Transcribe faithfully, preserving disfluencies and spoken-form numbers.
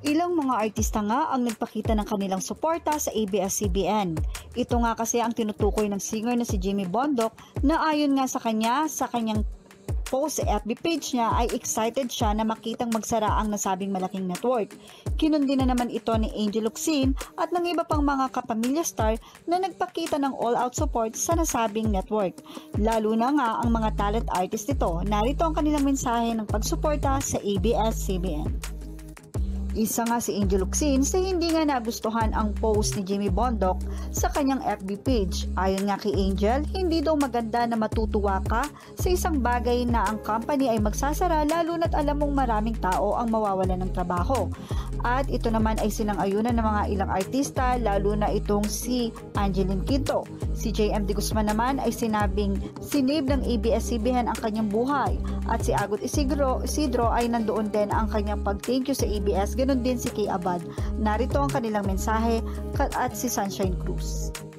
Ilang mga artista nga ang nagpakita ng kanilang suporta sa A B S C B N. Ito nga kasi ang tinutukoy ng singer na si Jimmy Bondoc na ayon nga sa kanya sa kanyang post sa F B page niya ay excited siya na makitang magsara ang nasabing malaking network. Kinundi na naman ito ni Angel Locsin at ng iba pang mga kapamilya star na nagpakita ng all-out support sa nasabing network. Lalo na nga ang mga talent artist nito. Narito ang kanilang mensahe ng pagsuporta sa A B S C B N. Isa nga si Angel Locsin sa hindi nga nagustuhan ang post ni Jimmy Bondoc sa kanyang F B page. Ayon nga kay Angel, hindi daw maganda na matutuwa ka sa isang bagay na ang company ay magsasara lalo na't alam mong maraming tao ang mawawalan ng trabaho. At ito naman ay sinang-ayunan ng mga ilang artista lalo na itong si Angeline Quinto. Si J M D Guzman naman ay sinabing sinave ng A B S C B N ang kanyang buhay. At si Agot Isidro, Isidro ay nandoon din ang kanyang pag-thank you sa A B S. Ganon din si Kay Abad. Narito ang kanilang mensahe at si Sunshine Cruz.